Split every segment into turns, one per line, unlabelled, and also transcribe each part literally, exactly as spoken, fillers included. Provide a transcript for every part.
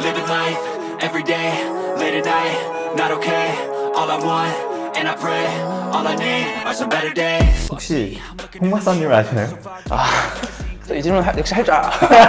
living life every day, late at night, not okay. All I want, and I pray, all I need are some better days.
혹시 홍 박사님을 아시나요?
아, 이 질문 하, 역시 할 줄 알아.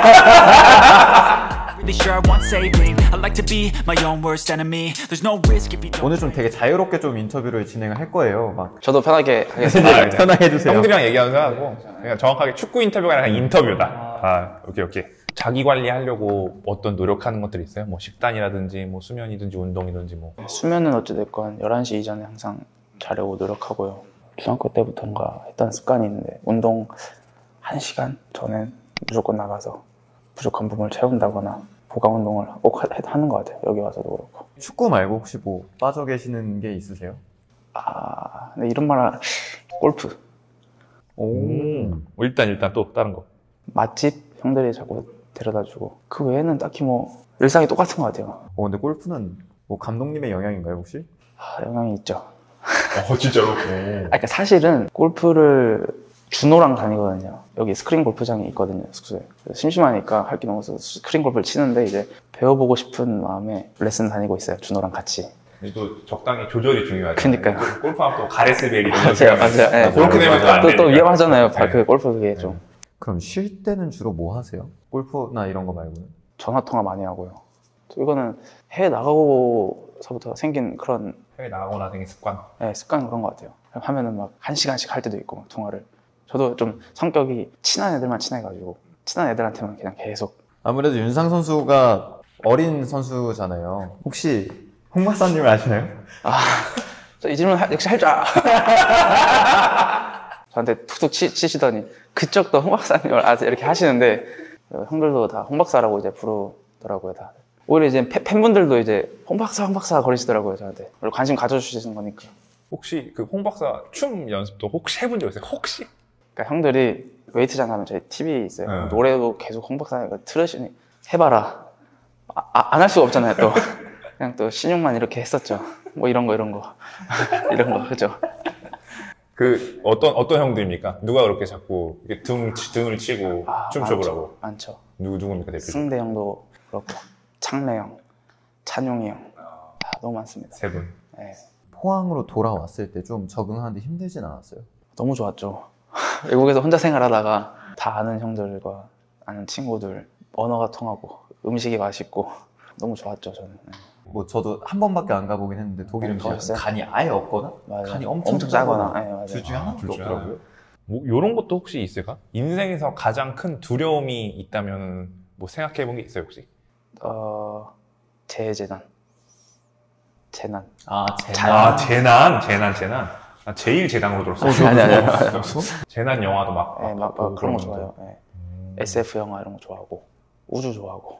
오늘 좀 되게 자유롭게 좀 인터뷰를 진행을 할 거예요. 막
저도 편하게 하겠습니다.
네, 편하게 해주세요.
형들이랑 얘기하는 거하고 그러니까 정확하게 축구 인터뷰가 아니라 인터뷰다. 아, 오케이 오케이. 자기 관리하려고 어떤 노력하는 것들이 있어요? 뭐 식단이라든지 뭐 수면이든지 운동이든지 뭐.
수면은 어찌됐건 열한 시 이전에 항상 자려고 노력하고요. 중학교 때부터인가 했던 습관이 있는데 운동 한 시간 전엔 무조건 나가서 부족한 부분을 채운다거나 보강 운동을 꼭 하, 하는 것 같아요. 여기 와서도 그렇고.
축구 말고 혹시 뭐 빠져 계시는 게 있으세요?
아, 근데 이런 말 하면 골프.
오.
음. 일단 일단 또 다른 거.
맛집 형들이 자꾸 데려다주고 그 외에는 딱히 뭐 일상이 똑같은 것 같아요.
어, 근데 골프는 뭐 감독님의 영향인가요 혹시?
아, 영향이 있죠.
어 진짜로?
아, 그러니까 사실은 골프를 준호랑 다니거든요. 여기 스크린 골프장이 있거든요, 숙소에. 심심하니까 할 게 너무 없어서 스크린 골프를 치는데 이제 배워보고 싶은 마음에 레슨 다니고 있어요, 준호랑 같이.
또 적당히 조절이 중요하죠.
그러니까요.
골프하면 또 가레스벨 이런
맞아요, 맞아요. 네.
그렇게 되면 또 안
또, 또
되니까.
위험하잖아요,
네.
그 골프 그게 좀.
그럼 쉴 때는 주로 뭐 하세요? 골프나 이런 거 말고는?
전화 통화 많이 하고요. 또 이거는 해외 나가고서부터 생긴 그런
해외 나가거나 생긴 습관.
네, 습관 그런 것 같아요. 하면은 막 한 시간씩 할 때도 있고 막 통화를. 저도 좀 성격이 친한 애들만 친해가지고 친한 애들한테만 그냥 계속. 아무래도
윤상 선수가 어린 선수잖아요. 혹시 홍 박사님을 아시나요?
아, 저 이 질문 하, 역시 할 줄 알아. 저한테 툭툭 치, 치시더니 그쪽도 홍 박사님을 아세요? 이렇게 하시는데 형들도 다 홍 박사라고 이제 부르더라고요. 다. 오히려 이제 팬분들도 이제 홍 박사 홍 박사 거리시더라고요, 저한테. 관심 가져주시는 거니까.
혹시 그 홍 박사 춤 연습도 혹시 해본 적 있어요? 혹시?
그러니까 형들이 웨이트장 가면 저희 티비 있어요.
네.
노래도 계속 홍 박사가 틀으시니 해봐라. 아, 안 할 수가 없잖아요, 또. 그냥 또 신용만 이렇게 했었죠. 뭐 이런 거 이런 거 이런 거 그죠?
그 어떤 어떤 형들입니까? 누가 그렇게 자꾸 이렇게 등 등을 치고
아,
춤춰보라고?
많죠.
누구 누구입니까 대표?
승대 형도 그렇고 창래 형, 찬용이 형, 아, 너무 많습니다.
세 분.
네.
포항으로 돌아왔을 때 좀 적응하는데 힘들진 않았어요?
너무 좋았죠. 외국에서 혼자 생활하다가 다 아는 형들과 아는 친구들, 언어가 통하고 음식이 맛있고 너무 좋았죠, 저는. 네.
뭐 저도 한 번밖에 안 가보긴 했는데 독일 음식은
가봤어요?
간이 아예 없거나
맞아요.
간이 엄청,
엄청 짜거나.
짜거나
네, 맞아요.
둘 중에 하나도
둘 중에
없더라고요.
뭐 이런 것도 혹시 있을까? 인생에서 가장 큰 두려움이 있다면 뭐 생각해 본 게 있어요 혹시?
어, 재재난. 재난.
아,
아 재난, 재난, 재난. 아, 제일 재난으로 들었어.
아니, 아니, 아니, 아니.
재난 영화도 막,
네, 막,
보고
막 그런 거
그러면서.
좋아해요. 네. 에스에프 영화 이런 거 좋아하고 우주 좋아하고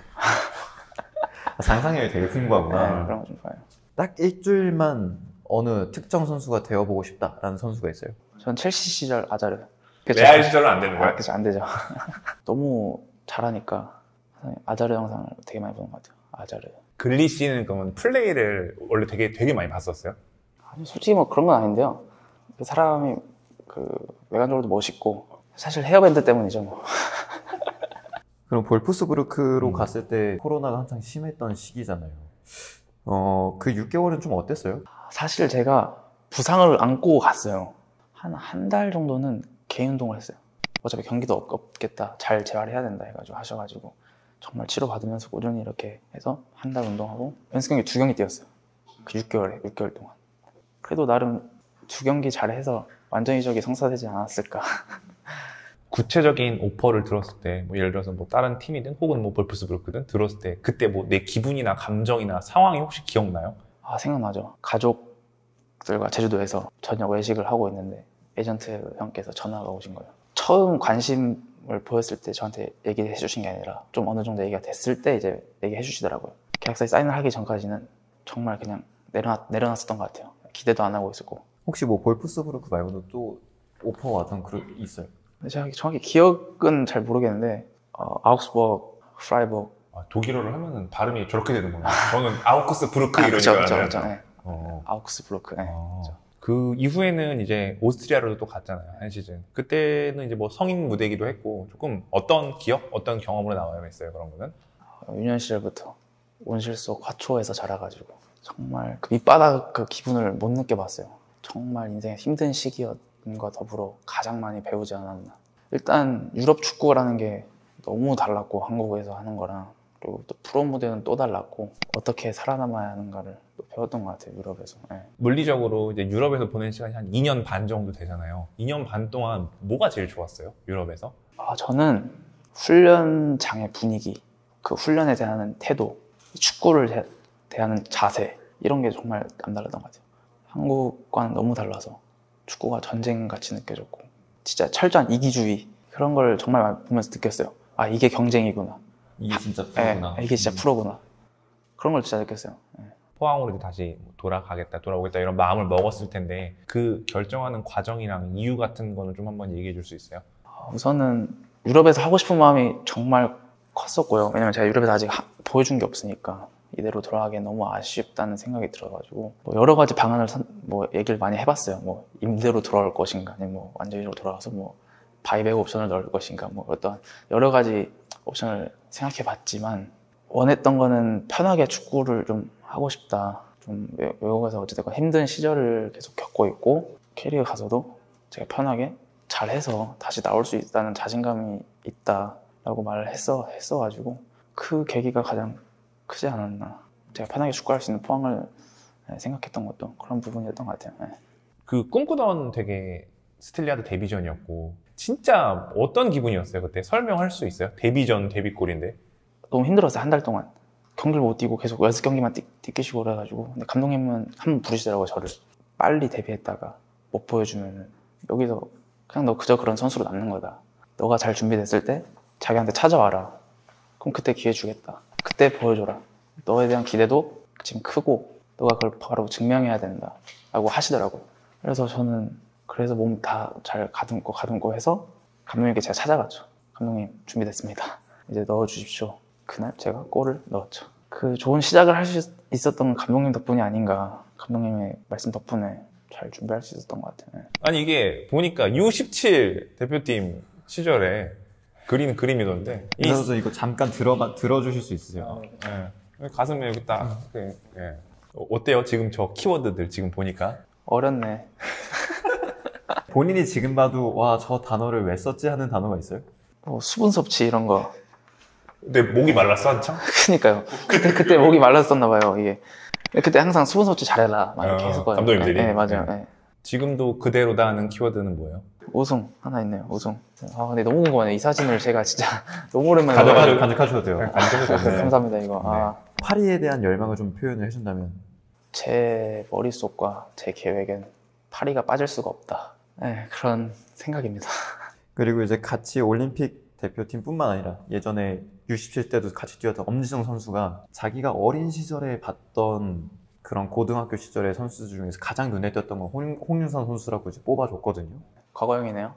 상상력이 되게 풍부하구나.
네, 그런 거 좀 좋아해요.
딱 일주일만 어느 특정 선수가 되어보고 싶다라는 선수가 있어요?
전 첼시 시절 아자르.
레알 시절은 안 되는
아,
거야?
그쵸, 안 되죠. 너무 잘하니까 아자르 영상을 되게 많이 보는 것 같아요. 아자르.
글리 씨는 그러면 플레이를 원래 되게 되게 많이 봤었어요?
아니, 솔직히 뭐 그런 건 아닌데요. 그 사람이 그 외관적으로도 멋있고 사실 헤어밴드 때문이죠 뭐.
그럼 볼프스부르크로
음.
갔을 때 코로나가 한창 심했던 시기잖아요. 어, 그 육 개월은 좀 어땠어요?
사실 제가 부상을 안고 갔어요. 한 한 달 정도는 개인 운동을 했어요. 어차피 경기도 없, 없겠다, 잘 재활해야 된다 해가지고 하셔가지고 정말 치료받으면서 꾸준히 이렇게 해서 한 달 운동하고 연습 경기 두 경기 뛰었어요. 그 육 개월에 육 개월 동안. 그래도 나름 두 경기 잘해서 완전히 저기 성사되지 않았을까.
구체적인 오퍼를 들었을 때, 뭐 예를 들어서 뭐 다른 팀이든 혹은 뭐 볼프스부르크든 들었을 때 그때 뭐 내 기분이나 감정이나 상황이 혹시 기억나요?
아, 생각나죠. 가족들과 제주도에서 저녁 외식을 하고 있는데 에이전트 형께서 전화가 오신 거예요. 처음 관심을 보였을 때 저한테 얘기해 주신 게 아니라 좀 어느 정도 얘기가 됐을 때 이제 얘기해 주시더라고요. 계약서에 사인을 하기 전까지는 정말 그냥 내려놨, 내려놨었던 것 같아요. 기대도 안 하고 있었고.
혹시 뭐 볼프스부르크 말고도 또 오퍼 왔던 그룹 있어요?
근데 제가 정확히 기억은 잘 모르겠는데 어, 아우크스버그, 프라이버그.
아, 독일어를 하면은 발음이 저렇게 되는구나. 저는 아우크스부르크
아,
이런
그쵸,
줄
그쵸,
알았는데.
그쵸. 네.
어.
아우크스부르크. 네.
어.
그쵸.
그 이후에는 이제 오스트리아로도 또 갔잖아요, 한 시즌. 그때는 이제 뭐 성인 무대이기도 했고, 조금 어떤 기억, 어떤 경험으로 나와야겠어요, 그런 거는?
유년 시절부터 온실 속 화초에서 자라가지고 정말 그 밑바닥 그 기분을 못 느껴봤어요. 정말 인생의 힘든 시기였과 더불어 가장 많이 배우지 않았나. 일단 유럽 축구라는 게 너무 달랐고 한국에서 하는 거랑, 그리고 또 프로 무대는 또 달랐고 어떻게 살아남아야 하는가를 또 배웠던 것 같아요, 유럽에서. 네.
물리적으로 이제 유럽에서 보낸 시간이 한 이 년 반 정도 되잖아요. 이 년 반 동안 뭐가 제일 좋았어요? 유럽에서?
아, 저는 훈련장의 분위기, 그 훈련에 대한 태도, 축구를 대, 대하는 자세, 이런 게 정말 남달랐던 것 같아요. 한국과는 너무 달라서 축구가 전쟁같이 느껴졌고, 진짜 철저한 이기주의, 그런 걸 정말 보면서 느꼈어요. 아, 이게 경쟁이구나.
이게 진짜 프로구나.
네, 이게 진짜 프로구나. 그런 걸 진짜 느꼈어요. 네.
포항으로 이제 다시 돌아가겠다, 돌아오겠다 이런 마음을 먹었을 텐데 그 결정하는 과정이랑 이유 같은 거는 좀 한번 얘기해 줄 수 있어요?
우선은 유럽에서 하고 싶은 마음이 정말 컸었고요. 왜냐면 제가 유럽에서 아직 하, 보여준 게 없으니까 이대로 돌아가기엔 너무 아쉽다는 생각이 들어가지고 뭐 여러 가지 방안을 선, 뭐 얘기를 많이 해봤어요. 뭐 임대로 돌아올 것인가, 아니면 뭐 완전히로 돌아가서 뭐 바이백 옵션을 넣을 것인가, 뭐 어떤 여러 가지 옵션을 생각해봤지만 원했던 거는 편하게 축구를 좀 하고 싶다. 좀 외국에서 어쨌든 힘든 시절을 계속 겪고 있고 캐리어 가서도 제가 편하게 잘해서 다시 나올 수 있다는 자신감이 있다라고 말을 했어, 했어가지고 그 계기가 가장 크지 않았나. 제가 편하게 축구할 수 있는 포항을 생각했던 것도 그런 부분이었던 것 같아요. 네.
그 꿈꾸던 되게 스틸리아드 데뷔전이었고 진짜 어떤 기분이었어요 그때? 설명할 수 있어요? 데뷔전 데뷔골인데
너무 힘들었어요. 한 달 동안 경기를 못 뛰고 계속 연습 경기만 뛰, 뛰시고 그래가지고. 근데 감독님은 한 번 부르시더라고요, 저를. 빨리 데뷔했다가 못 보여주면은 여기서 그냥 너 그저 그런 선수로 남는 거다. 너가 잘 준비됐을 때 자기한테 찾아와라. 그럼 그때 기회 주겠다. 그때 보여줘라. 너에 대한 기대도 지금 크고 너가 그걸 바로 증명해야 된다 라고 하시더라고요. 그래서 저는 그래서 몸 다 잘 가듬고 가듬고 해서 감독님께 제가 찾아갔죠. 감독님 준비됐습니다. 이제 넣어주십시오. 그날 제가 골을 넣었죠. 그 좋은 시작을 할 수 있었던 감독님 덕분이 아닌가. 감독님의 말씀 덕분에 잘 준비할 수 있었던 것 같아요.
아니 이게 보니까 유 십칠 대표팀 시절에 그리는 그림이던데 이
그래서 이거 잠깐 들어봐, 들어주실 수 있으세요?
예. 가슴에 여기 딱 그, 예. 어때요? 지금 저 키워드들 지금 보니까
어렵네.
본인이 지금 봐도 와, 저 단어를 왜 썼지 하는 단어가 있어요?
뭐 수분 섭취 이런 거.
근데 목이 말랐어 한창?
그니까요. 그때 그때 목이 말랐었나 봐요, 이게. 그때 항상 수분 섭취 잘해라 막 이렇게
어,
했었거든요.
감독님들이?
네, 네, 맞아요.
네.
네.
지금도 그대로다 하는 키워드는 뭐예요?
우승 하나 있네요. 우승. 아 근데 너무 궁금하네. 이 사진을 제가 진짜 너무 오랜만에
간직하,
봐가지고.
간직하셔도 돼요.
네.
감사합니다 이거. 아,
파리에 대한 열망을 좀 표현을 해준다면
제 머릿속과 제 계획엔 파리가 빠질 수가 없다. 네, 그런 생각입니다.
그리고 이제 같이 올림픽 대표팀뿐만 아니라 예전에 유 십칠 때도 같이 뛰었던 엄지성 선수가 자기가 어린 시절에 봤던 그런 고등학교 시절의 선수 중에서 가장 눈에 띄었던 건 홍, 홍윤선 선수라고 이제 뽑아줬거든요.
과거형이네요.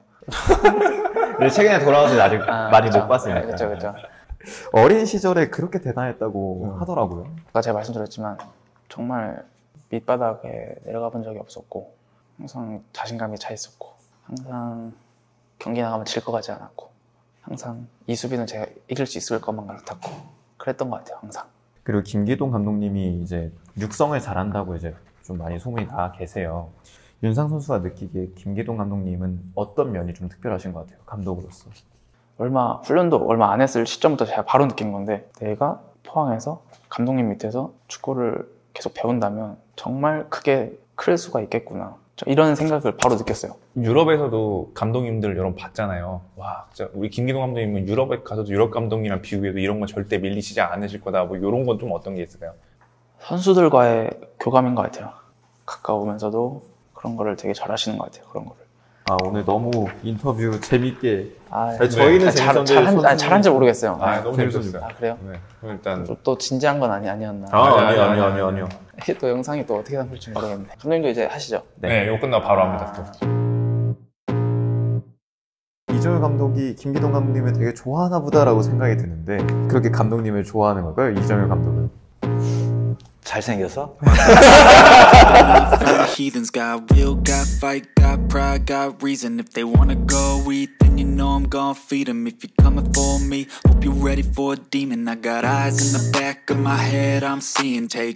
근데 최근에 돌아와서 아직
아,
많이
그쵸.
못 봤으니까.
네, 그렇죠, 그렇죠.
어린 시절에 그렇게 대단했다고
음.
하더라고요.
아까 제가 말씀드렸지만 정말 밑바닥에 내려가 본 적이 없었고 항상 자신감이 차 있었고 항상 경기 나가면 질 것 같지 않았고 항상 이수빈은 제가 이길 수 있을 것만 같았고 그랬던 것 같아요, 항상.
그리고 김기동 감독님이 이제 육성을 잘한다고 이제 좀 많이 소문이 나 계세요. 윤상 선수가 느끼기에 김기동 감독님은 어떤 면이 좀 특별하신 것 같아요, 감독으로서?
얼마 훈련도 얼마 안 했을 시점부터 제가 바로 느낀 건데 내가 포항에서 감독님 밑에서 축구를 계속 배운다면 정말 크게 클 수가 있겠구나. 이런 생각을 바로 느꼈어요.
유럽에서도 감독님들 여러 번 봤잖아요. 와, 진짜 우리 김기동 감독님은 유럽에 가서도 유럽 감독이랑 비교해도 이런 건 절대 밀리시지 않으실 거다. 뭐 이런 건 좀 어떤 게 있을까요?
선수들과의 교감인 것 같아요. 가까우면서도 그런 거를 되게 잘하시는 것 같아요. 그런 거를.
아, 오늘 너무 인터뷰 재밌게.
아,
아니, 저희는
잘,
재밌었는데
잘한,
선수는-
아니, 잘한지 모르겠어요.
아, 너무
재밌었어요.
재밌었어요.
아, 그래요?
네. 그럼 일단
또, 또 진지한 건 아니, 아니었나.
아,
아니,
아니요,
아니,
아니요,
아니,
아니요, 아니요.
이게 또 영상이 또 어떻게 담길지 모르겠네. 감독님도 이제 하시죠.
네, 이거 끝나고 바로 합니다. 또.
이정효 감독이 김기동 감독님을 되게 좋아하나 보다라고 생각이 드는데 그렇게 감독님을 좋아하는 걸까요, 이정효 감독은?
잘생겨서?
Heathens got will, got fight, got pride, got reason. If they wanna go eat, then you know I'm gon' feed them. If you're coming for me, hope you're ready for a demon. I got eyes in the back of my head, I'm seeing. Take